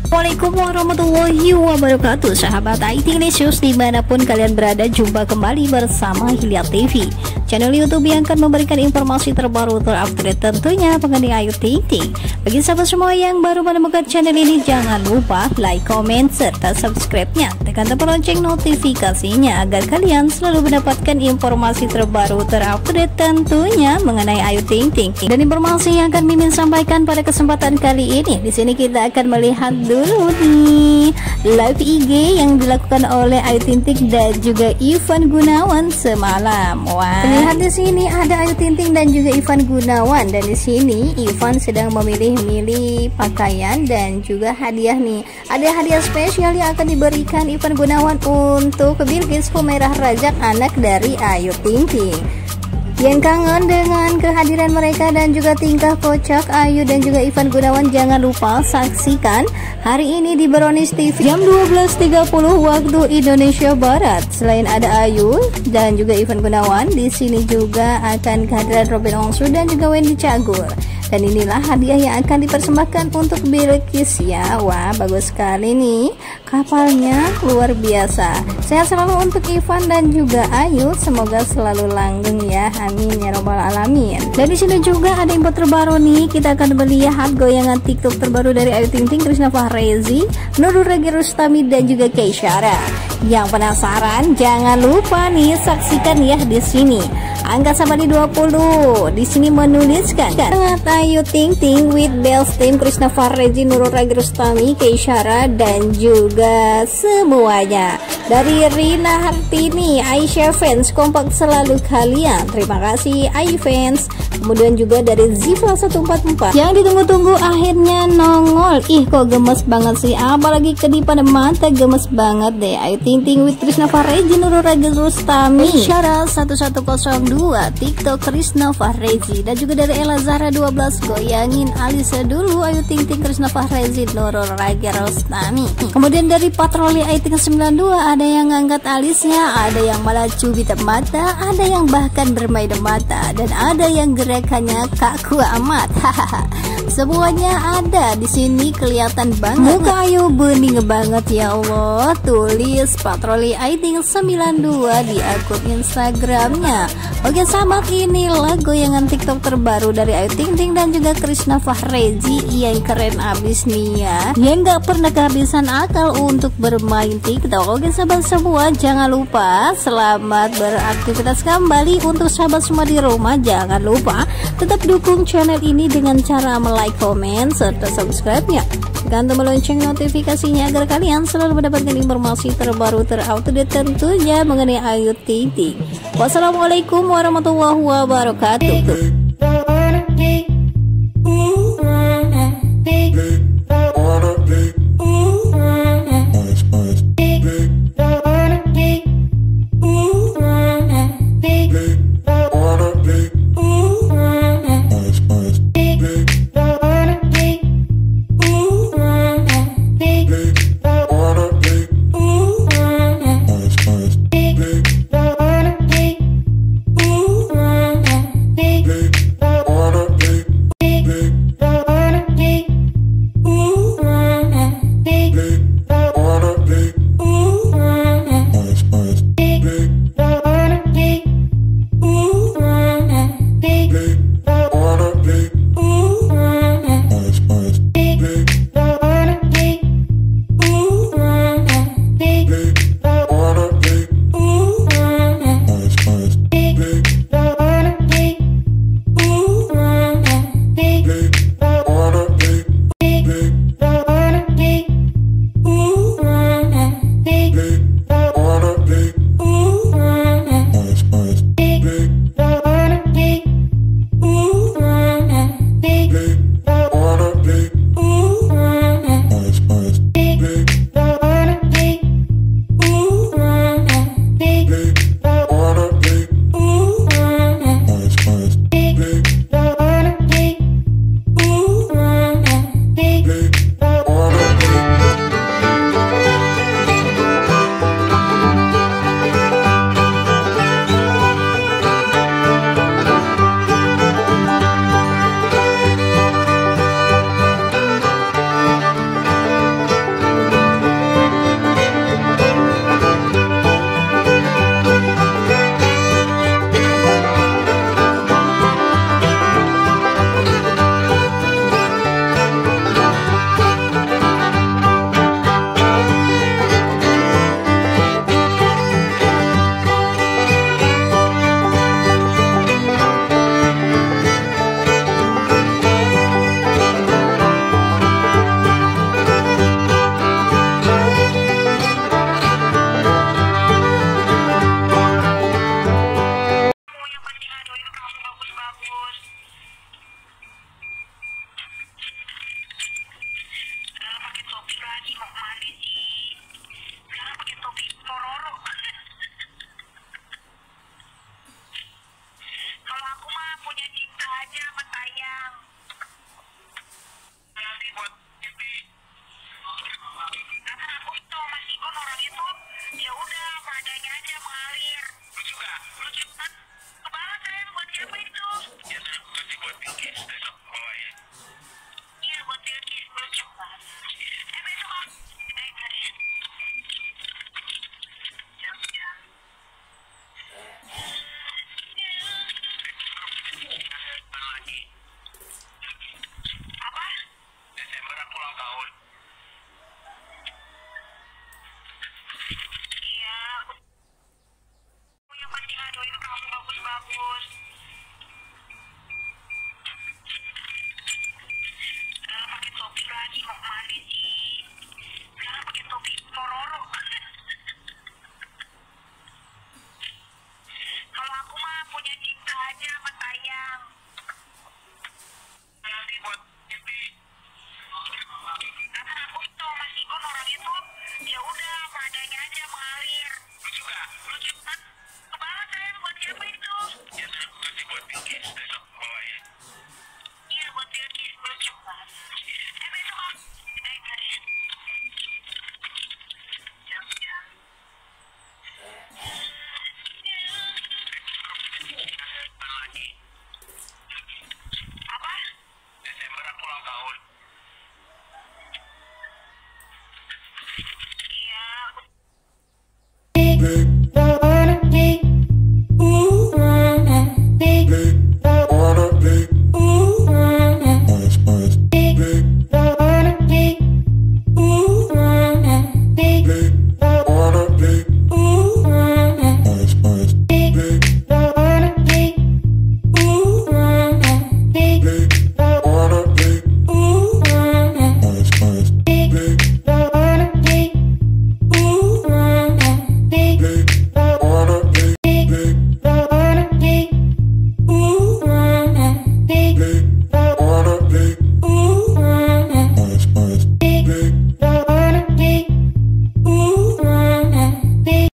Assalamualaikum warahmatullahi wabarakatuh. Sahabat IT News dimanapun kalian berada, jumpa kembali bersama Hilya TV, channel YouTube yang akan memberikan informasi terbaru terupdate tentunya mengenai Ayu Ting Ting. Bagi sahabat semua yang baru menemukan channel ini, jangan lupa like, comment, serta subscribe-nya. Tekan tombol lonceng notifikasinya agar kalian selalu mendapatkan informasi terbaru terupdate tentunya mengenai Ayu Ting Ting. Dan informasi yang akan Mimin sampaikan pada kesempatan kali ini, di sini kita akan melihat dulu nih live IG yang dilakukan oleh Ayu Ting Ting dan juga Ivan Gunawan semalam. Wah, terlihat di sini ada Ayu Ting Ting dan juga Ivan Gunawan, dan di sini Ivan sedang memilih-milih pakaian dan juga hadiah nih. Ada hadiah spesial yang akan diberikan Ivan Gunawan untuk Bilqis Humairah Rajak, anak dari Ayu Ting Ting. Yang kangen dengan kehadiran mereka dan juga tingkah kocak Ayu dan juga Ivan Gunawan, jangan lupa saksikan hari ini di Brownies TV jam 12.30 waktu Indonesia Barat. Selain ada Ayu dan juga Ivan Gunawan, di sini juga akan kehadiran Robin Ongsu dan juga Wendy Cagur. Dan inilah hadiah yang akan dipersembahkan untuk Bilqis ya. Wah, bagus sekali nih kapalnya, luar biasa. Sehat selalu untuk Ivan dan juga Ayu, semoga selalu langgeng ya, amin ya robbal alamin. Dan di sini juga ada info terbaru nih, kita akan melihat goyangan TikTok terbaru dari Ayu Ting Ting, Krishna Fahrezi, Nurul Regi Rustami dan juga Keisyara. Yang penasaran, jangan lupa nih saksikan ya di sini. Angka sama di 20. Di sini menuliskan sangat Ayu Ting Ting with Bells Team, Krishna Fahrezi, Nurul Regi Rustami, Keisyara dan juga semuanya. Dari Rina Hartini, Aisyah Fans, kompak selalu kalian. Terima kasih Ayu Fans. Kemudian juga dari Ziva 144, yang ditunggu-tunggu akhirnya nongol. Ih, kok gemes banget sih, apalagi kedipan mata, gemes banget deh. Ayu Ting Ting with Krishna Fahrezi, Nurul Regi Rustami, Keisyara 1102, TikTok Krishna Fahrezi. Dan juga dari Ella Zahra 12, goyangin alisnya dulu Ayu Ting Ting, Krishna Fahrezi, Nurul Regi Rustami. Kemudian dari Patroli IT 92, ada yang ngangkat alisnya, ada yang malah cubit mata, ada yang bahkan bermain mata, dan ada yang gerakannya kaku amat. Hahaha. Semuanya ada di sini, kelihatan banget. Muka Ayu bening banget ya Allah, tulis Patroli IT 92 di akun Instagramnya. Oke sahabat, inilah goyangan TikTok terbaru dari Ayu Ting Ting dan juga Krishna Fahrezi yang keren abis nih ya, yang gak pernah kehabisan akal untuk bermain TikTok. Oke sahabat semua, jangan lupa selamat beraktivitas kembali. Untuk sahabat semua di rumah, jangan lupa tetap dukung channel ini dengan cara like, comment, serta subscribe-nya. Tekan tombol lonceng notifikasinya agar kalian selalu mendapatkan informasi terbaru terupdate tentunya mengenai Ayu Ting Ting. Wassalamualaikum warahmatullahi wabarakatuh. Big lagi kok mandi sih. Sekarang pakai topi Pororo. Kalau aku mah punya cinta aja sama sayang. Nanti buat Epi. Karena aku itu Mas Igon orangnya tuh ya udah apa adanya aja mengalir. Lu juga? Lucu kan? Kebanget sayang buat siapa itu? Ya nanti buat Bilkis besok bawa ya. Iya buat Bilkis lucu banget. Besok aku guys. Jam-jam. Lagi. Apa? Desember aku ulang tahun. Iya.